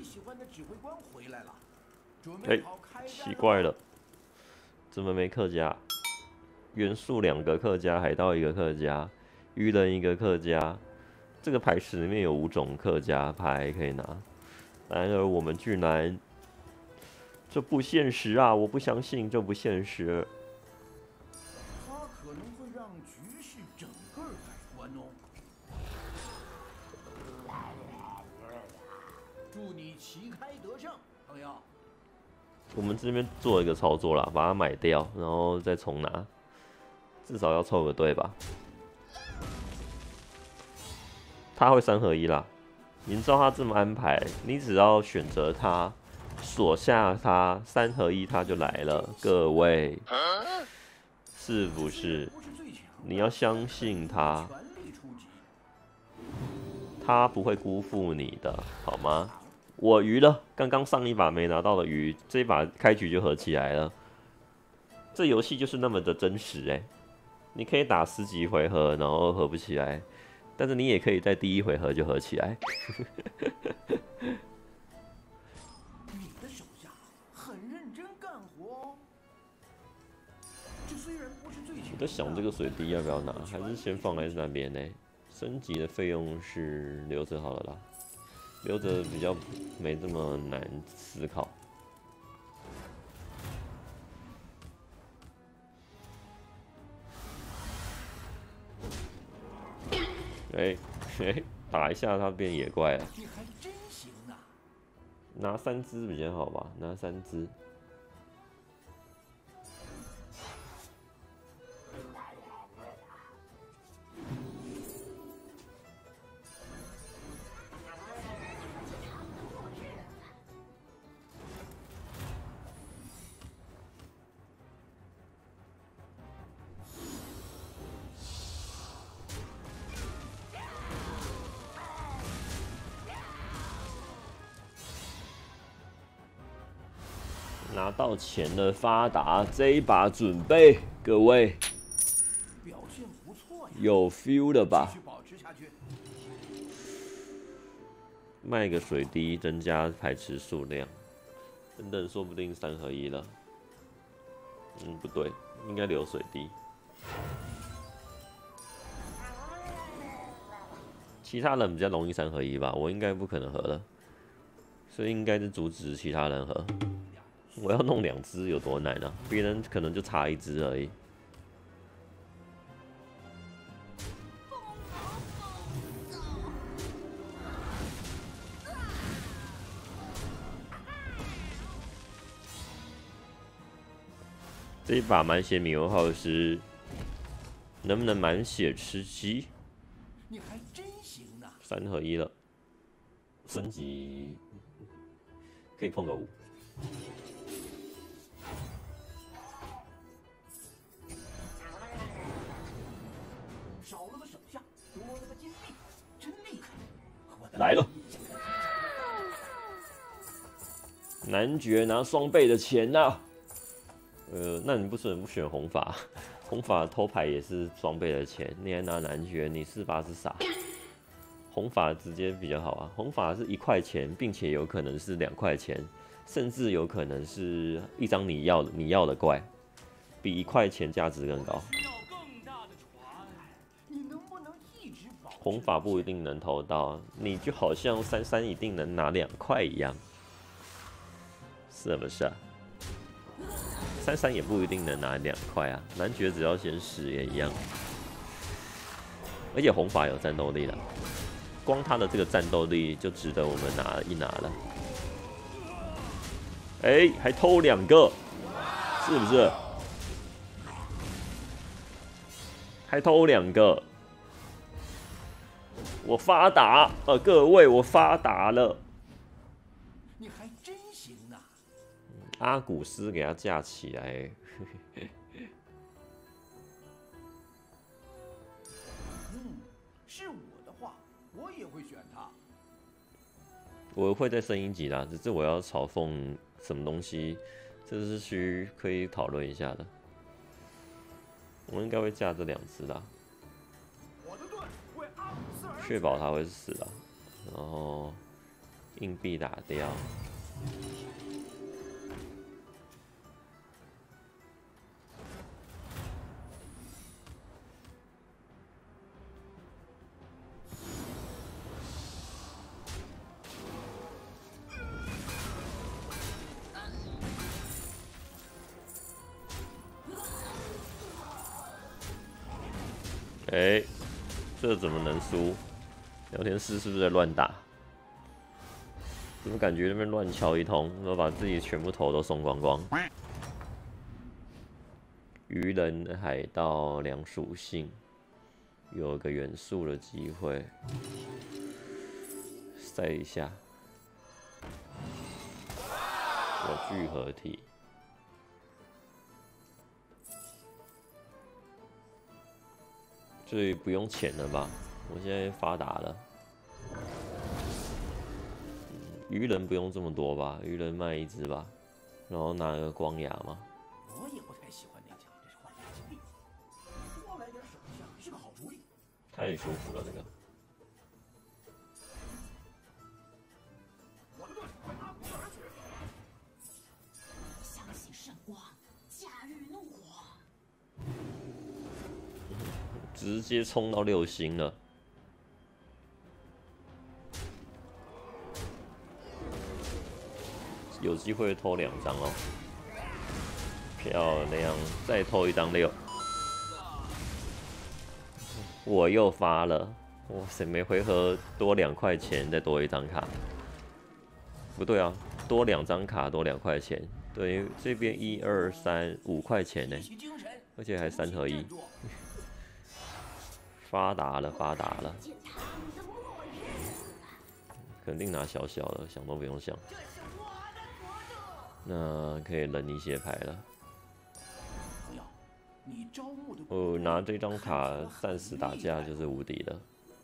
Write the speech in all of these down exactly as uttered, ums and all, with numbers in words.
哎，奇怪了，怎么没客家？元素两个客家，海盗一个客家，鱼人一个客家。这个牌池里面有五种客家牌可以拿，然而我们居然，这不现实啊！我不相信这不现实。 他可能会让局势整个改观哦。祝你旗开得胜，朋友。 我们这边做一个操作啦，把它买掉，然后再重拿，至少要凑个对吧？他会三合一啦，你知道他这么安排，你只要选择他，锁下他，三合一他就来了。各位，是不是？你要相信他，他不会辜负你的，好吗？我鱼了，刚刚上一把没拿到的鱼，这一把开局就合起来了。这游戏就是那么的真实哎、欸，你可以打十几回合，然后合不起来。但是你也可以在第一回合就合起来。 你的手下很认真干活哦。这虽然不是最强， 我在想这个水滴要不要拿，还是先放在那边呢？升级的费用是留着好了啦，留着比较没这么难思考。哎、欸、哎，打一下它变野怪了。 你还真行啊！ 拿三只比较好吧，拿三只。拿到钱的发达，这一把准备，各位， 表现不错呀， 有 feel 了吧？ 继续保持下去。 卖个水滴，增加牌池数量，等等，说不定三合一了。嗯，不对，应该留水滴。其他人比较容易三合一吧，我应该不可能合了，所以应该是阻止其他人合。我要弄两只有多难啊？别人可能就差一只而已。这一把满血米欧浩斯能不能满血吃鸡？ 你还真行啊！ 三合一了，升级可以碰个五。 少了个手下，多了个金币，真厉害！ 来了，男爵拿双倍的钱呐、啊！呃，那你不是不选红法？红法偷牌也是双倍的钱，你还拿男爵，你是吧是傻？红法直接比较好啊，红法是一块钱，并且有可能是两块钱，甚至有可能是一张你要的你要的怪，比一块钱价值更高。红法不一定能投到，你就好像三三一定能拿两块一样，是不是啊？三三也不一定能拿两块啊，男爵只要先试也一样。而且红法有战斗力了，光他的这个战斗力就值得我们拿一拿了。哎、欸，还偷两个，是不是？还偷两个，我发达！呃，各位，我发达了。 你还真行啊！ 阿古斯给他架起来。 嗯，是我的话，我也会选他。 我会再升一级啦，只是我要嘲讽什么东西，这是需可以讨论一下的。我应该会架这两只啦，确保他会死啦。然后硬币打掉。哎、欸，这怎么能输？聊天室是不是在乱打？怎么感觉那边乱敲一通，然后把自己全部头都送光光？鱼人海盗两属性，有个元素的机会，赛一下，有聚合体。 所以不用钱了吧？我现在发达了。鱼人不用这么多吧？鱼人卖一只吧，然后拿个光牙嘛。 我也不太喜欢那家，这是换来金币。多来点手下是个好主意。 太舒服了，这个。 我的盾快拉不而去。 相信圣光，驾驭怒火。 直接冲到六星了，有机会偷两张哦，漂亮！再偷一张六，我又发了，哇塞！每回合多两块钱，再多一张卡，不对啊，多两张卡多两块钱，对，这边一二三五块钱呢，而且还三合一。 发达了，发达了，肯定拿小小的，想都不用想。那可以扔一些牌了。哦，拿这张卡暂时打架就是无敌了。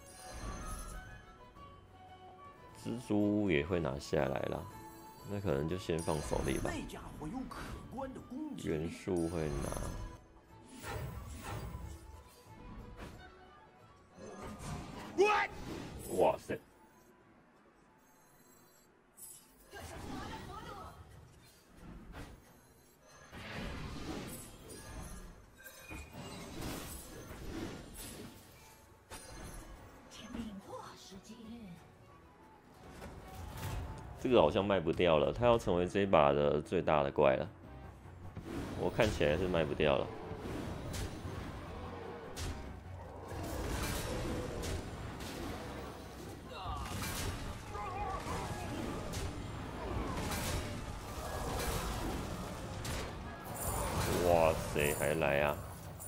蜘蛛也会拿下来啦，那可能就先放手里吧。元素会拿。 哇塞！这个好像卖不掉了，它要成为这一把的最大的怪了。我看起来是卖不掉了。 哇塞，还来啊！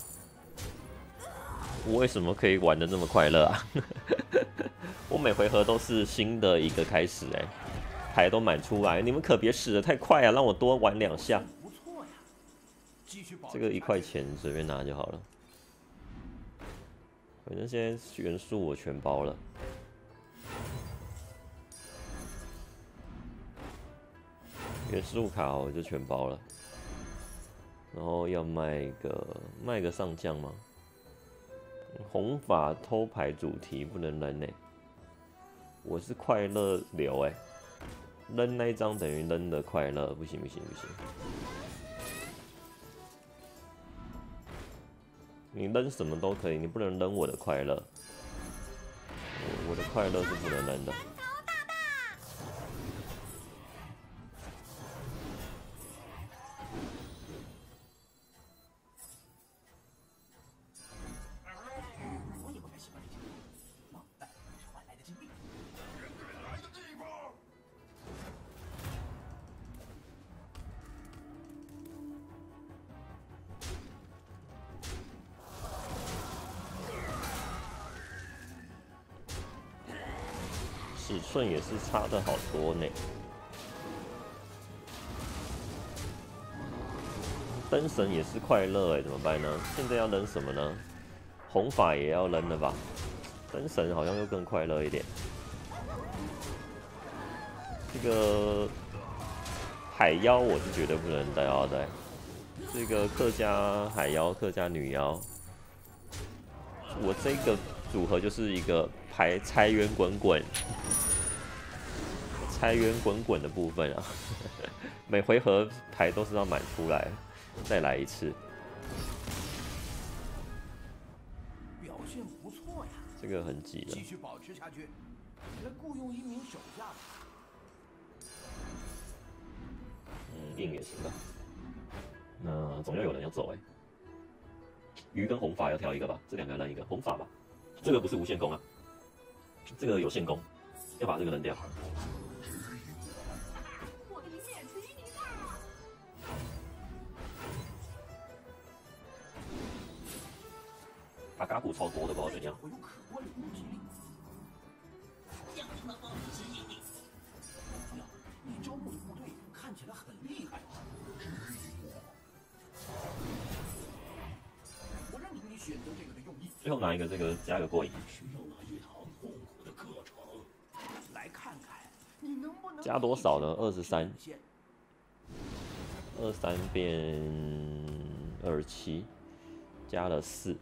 我为什么可以玩的这么快乐啊？我每回合都是新的一个开始、欸，哎，牌都满出来，你们可别使得太快啊，让我多玩两下。这个一块钱随便拿就好了，反正现在元素我全包了。元素卡我就全包了。 然后要卖个卖个上将吗？红发偷牌主题不能扔呢、欸。我是快乐流哎、欸，扔那一张等于扔的快乐，不行不行不行。你扔什么都可以，你不能扔我的快乐。我的快乐是不能扔的。 尺寸也是差的好多呢。灯神也是快乐哎，怎么办呢？现在要扔什么呢？红发也要扔了吧？灯神好像又更快乐一点。这个海妖我是绝对不能带腰带。这个客家海妖、客家女妖，我这个组合就是一个牌财源滚滚。 财源滚滚的部分啊，每回合牌都是要满出来，再来一次。 表现不错呀， 这个很急了。 继续保持下去。来雇佣一名手下吧。 嗯，硬也行吧。那总要有人要走哎、欸。鱼跟红发要挑一个吧，这两个扔一个，红发吧。这个不是无限攻啊，这个有限攻，要把这个扔掉。 我的一面之一吧。 阿嘎古超多的，不知道怎样。 我有可观的攻击力。 将他们放之一地。 呀，你招募的部队看起来很厉害。我认同你选择这个的用意。 最后拿一个这个加个过瘾。 需要那一堂痛苦的课程。来看看你能不能加多少呢？二十三。二三变二十七，加了四。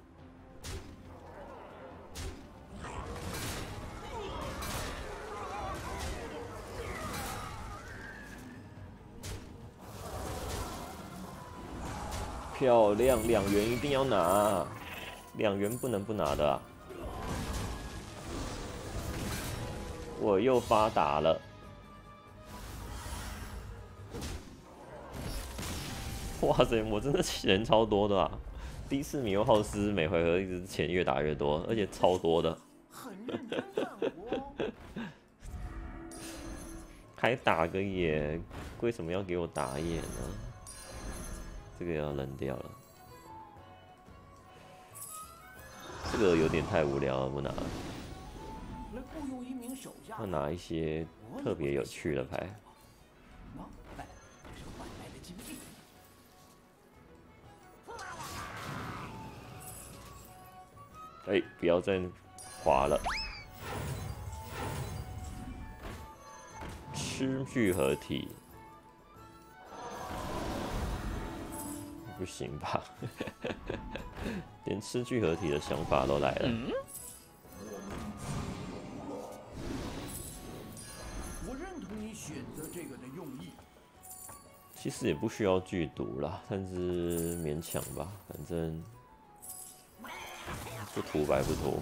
漂亮，两元一定要拿，两元不能不拿的啊！我又发达了。哇塞，我真的钱超多的啊！第四米欧浩斯每回合一直钱越打越多，而且超多的。 很认真干活。 还打个野，为什么要给我打野呢？这个要扔掉了，这个有点太无聊了，不拿了。 来雇佣一名手下。 要拿一些特别有趣的牌。 啊，来，这是换来的金币。 哎，不要再滑了。吃聚合体。不行吧？连吃聚合体的想法都来了。嗯、 我认同你选择这个的用意。 其实也不需要剧毒啦，但是勉强吧，反正不涂白不涂。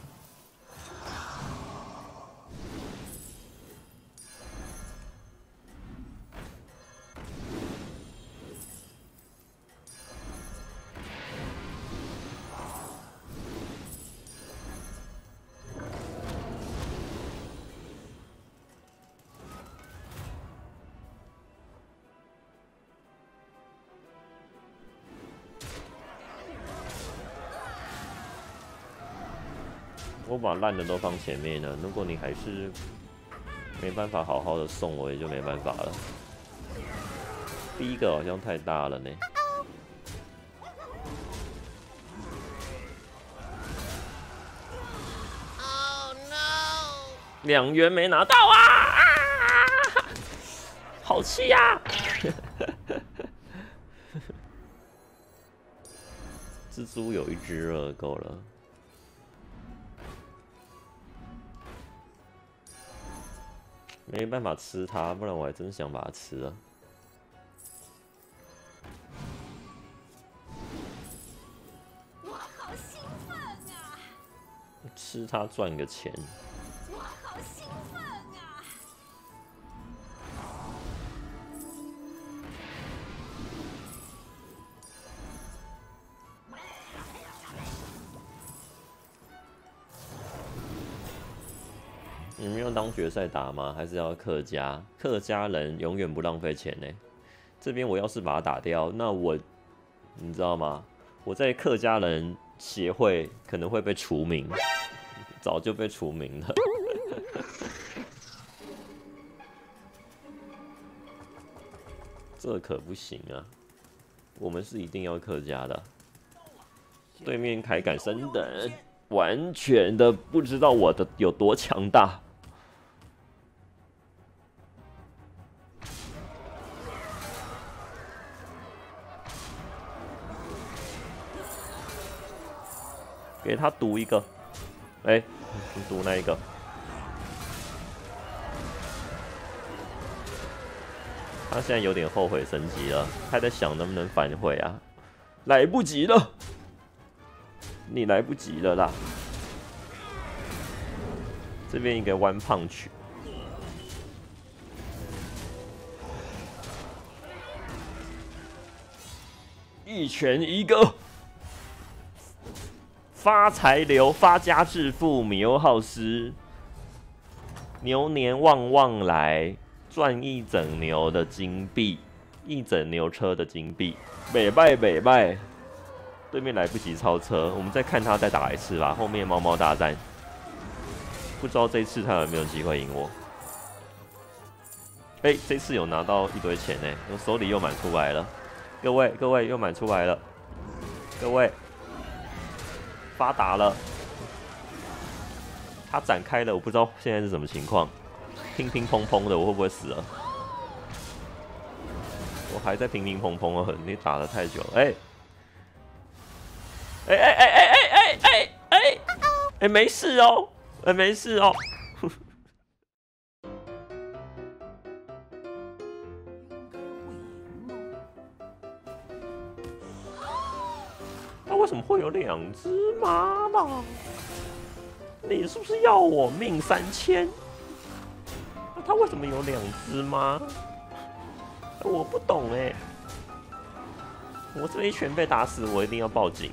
我把烂的都放前面了，如果你还是没办法好好的送我，也就没办法了。第一个好像太大了呢。Oh no！ 两元没拿到啊！啊好气呀、啊！蜘蛛有一只了，够了。没办法吃它，不然我还真想把它吃了。 我好兴奋啊！ 吃它赚个钱。 我好兴奋啊！ 你们要当决赛打吗？还是要客家？客家人永远不浪费钱呢。这边我要是把它打掉，那我，你知道吗？我在客家人协会可能会被除名，早就被除名了。这可不行啊！我们是一定要客家的。对面凯敢升等，完全的不知道我的有多强大。给他赌一个，哎、欸，你赌那一个。 他现在有点后悔升级了，他在想能不能反悔啊？来不及了，你来不及了啦！这边一个弯胖曲，一拳一个。发财流，发家致富，米欧浩斯，牛年旺旺来，赚一整牛的金币，一整牛车的金币，北拜北拜。对面来不及超车，我们再看他再打一次吧。后面猫猫大战，不知道这次他有没有机会赢我。哎、欸，这次有拿到一堆钱呢，我手里又满出来了。各位各位又满出来了，各位。发达了，他展开了，我不知道现在是什么情况，乒乒乓乓的，我会不会死了？我还在乒乒乓乓啊，你打得太久了，哎，哎哎哎哎哎哎哎哎，哎没事哦，哎没事哦。为什么会有两只马呢？你是不是要我命三千？他为什么有两只马？我不懂哎、欸。我这一拳被打死，我一定要报警。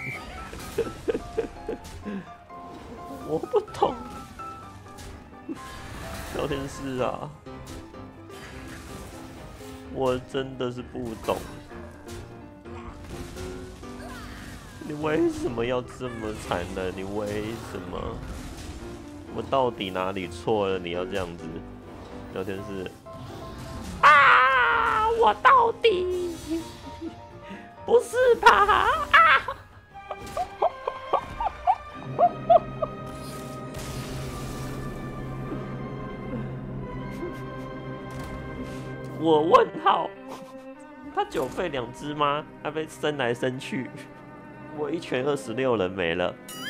我不懂。聊天室啊，我真的是不懂。你为什么要这么残忍？你为什么？我到底哪里错了？你要这样子？聊天室啊！我到底不是吧？啊！我问号，他九费两只吗？他被升来升去。我一拳二十六人没了。